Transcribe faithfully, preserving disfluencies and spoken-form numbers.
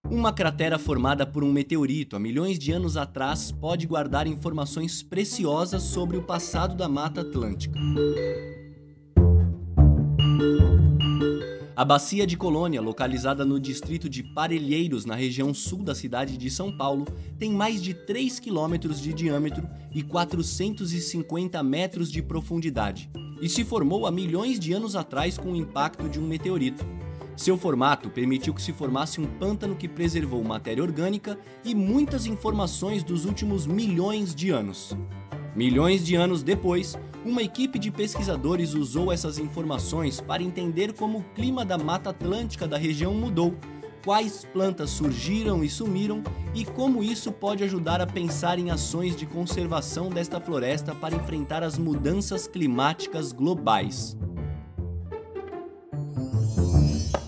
Uma cratera formada por um meteorito há milhões de anos atrás pode guardar informações preciosas sobre o passado da Mata Atlântica. A Bacia de Colônia, localizada no distrito de Parelheiros, na região sul da cidade de São Paulo, tem mais de três quilômetros de diâmetro e quatrocentos e cinquenta metros de profundidade, e se formou há milhões de anos atrás com o impacto de um meteorito. Seu formato permitiu que se formasse um pântano que preservou matéria orgânica e muitas informações dos últimos milhões de anos. Milhões de anos depois, uma equipe de pesquisadores usou essas informações para entender como o clima da Mata Atlântica da região mudou, quais plantas surgiram e sumiram e como isso pode ajudar a pensar em ações de conservação desta floresta para enfrentar as mudanças climáticas globais.